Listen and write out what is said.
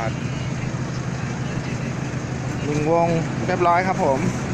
1 วงเรียบร้อยครับผม